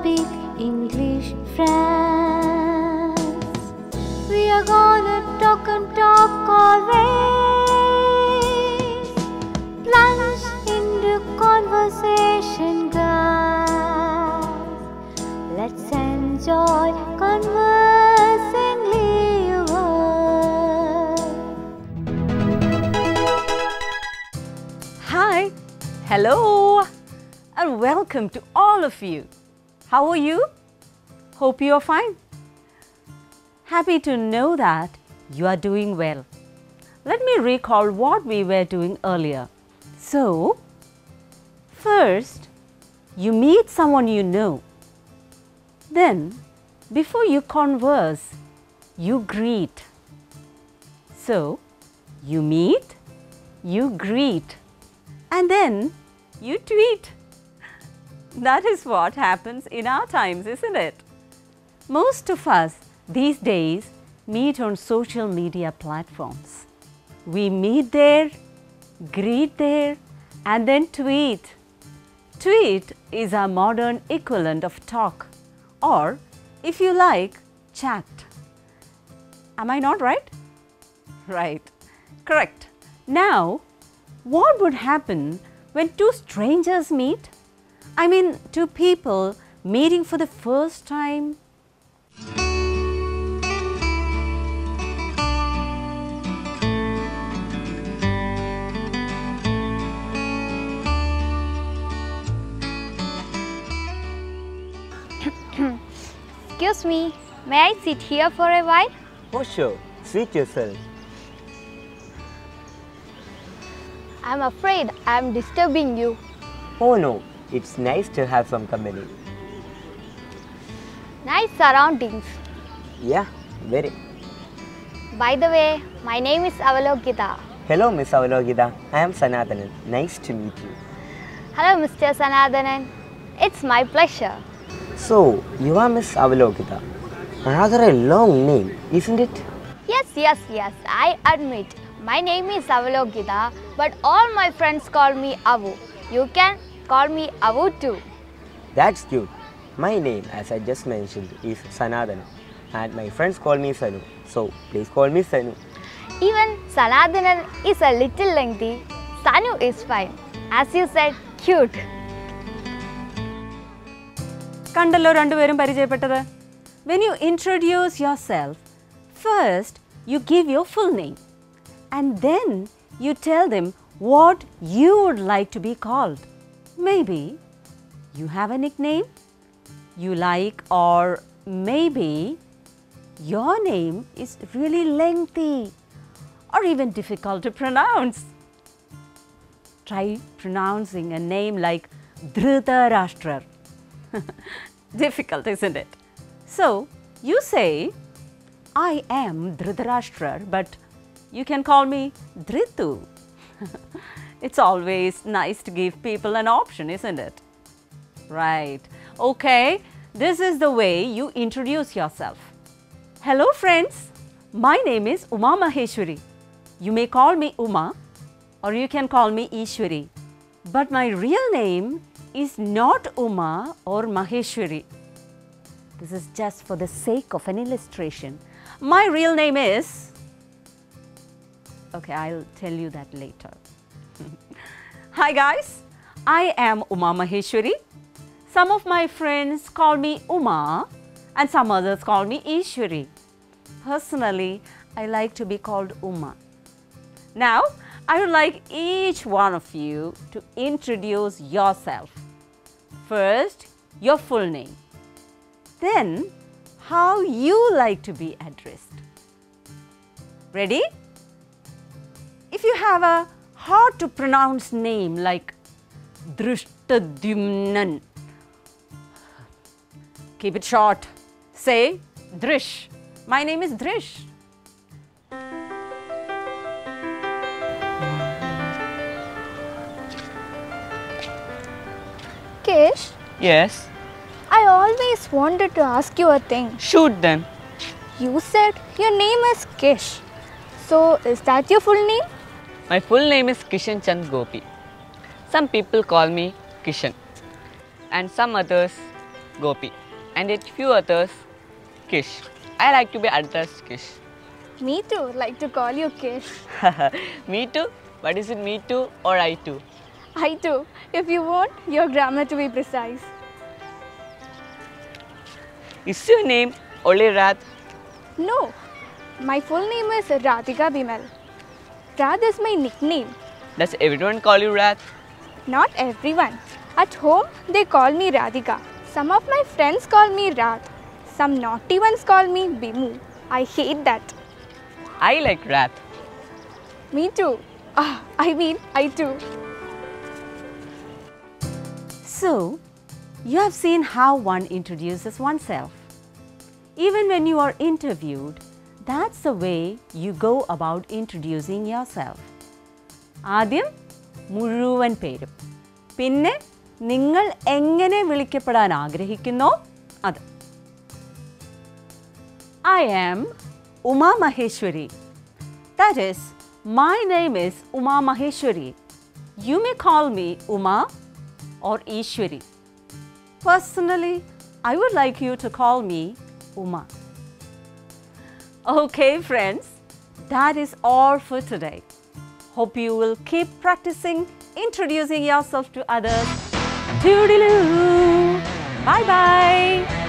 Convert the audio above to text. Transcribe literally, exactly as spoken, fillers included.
speak English, friends. We are gonna talk and talk always. Plunge into conversation, guys. Let's enjoy conversingly your world. Hi, hello, and welcome to all of you. How are you? Hope you are fine. Happy to know that you are doing well. Let me recall what we were doing earlier. So, first, you meet someone you know. Then, before you converse, you greet. So, you meet, you greet, and then you tweet. That is what happens in our times, isn't it? Most of us these days meet on social media platforms. We meet there, greet there, and then tweet. Tweet is our modern equivalent of talk, or if you like, chat. Am I not right? Right. Correct. Now, what would happen when two strangers meet? I mean, two people meeting for the first time. Excuse me, may I sit here for a while? Oh sure, seat yourself. I'm afraid I'm disturbing you. Oh no, it's nice to have some company. Nice surroundings. Yeah, very. By the way, my name is Avalokita. Hello Miss Avalokita, I am Sanathanan. Nice to meet you. Hello Mister Sanathanan. It's my pleasure. So, you are Miss Avalokita. Rather a long name, isn't it? Yes, yes, yes, I admit. My name is Avalokita, but all my friends call me Avu. You can call me Avu too. That's cute. My name, as I just mentioned, is Sanathanan, and my friends call me Sanu. So, please call me Sanu. Even Sanathanan is a little lengthy. Sanu is fine. As you said, cute. കണ്ടല്ലോ രണ്ടുപേരും പരിചയപ്പെട്ടത്. When you introduce yourself, first you give your full name and then you tell them what you would like to be called. Maybe you have a nickname you like, or maybe your name is really lengthy or even difficult to pronounce. Try pronouncing a name like Dhritarashtra. Difficult, isn't it? So, you say, I am Dhritarashtra, but you can call me Dhritu. It's always nice to give people an option, isn't it? Right. Okay, this is the way you introduce yourself. Hello friends, my name is Uma Maheshwari. You may call me Uma or you can call me Ishwari. But my real name is not Uma or Maheshwari. This is just for the sake of an illustration. My real name is... Okay, I'll tell you that later. Hi guys, I am Uma Maheshwari. Some of my friends call me Uma and some others call me Ishwari. Personally, I like to be called Uma. Now, I would like each one of you to introduce yourself. First, your full name. Then, how you like to be addressed. Ready? If you have a hard to pronounce name like Drishtadyumnan, keep it short. Say Drish. My name is Drish. Kish, Yes. I always wanted to ask you a thing. Shoot then. You said your name is Kish. So, is that your full name? My full name is Kishan Chand Gopi. Some people call me Kishan and some others Gopi, and a few others, Kish. I like to be addressed Kish. Me too, like to call you Kish. Me too? But is it me too or I too? I too, if you want your grammar to be precise. Is your name only Rath? No, my full name is Radhika Bimal. Rath is my nickname. Does everyone call you Rath? Not everyone. At home, they call me Radhika. Some of my friends call me Rath. Some naughty ones call me Bimu. I hate that. I like Rath. Me too. Ah, I mean, I too. So, you have seen how one introduces oneself. Even when you are interviewed, that's the way you go about introducing yourself. ആദ്യം മുഴുവൻ പേരും, പിന്നെ നിങ്ങൾ എങ്ങനെ വിളിക്കപ്പെടാൻ ആഗ്രഹിക്കുന്നോ അത്. I am Uma Maheshwari. That is, my name is Uma Maheshwari. You may call me Uma or Ishwari. Personally, I would like you to call me Uma. Okay, friends, that is all for today. Hope you will keep practicing introducing yourself to others. Toodaloo! Bye bye!